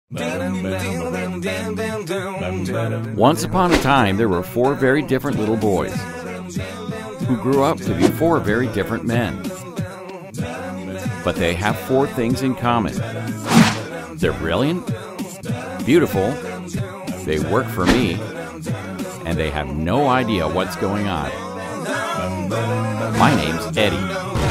Once upon a time, there were four very different little boys who grew up to be four very different men. But they have four things in common. They're brilliant, beautiful, they work for me, and they have no idea what's going on. My name's Eddie.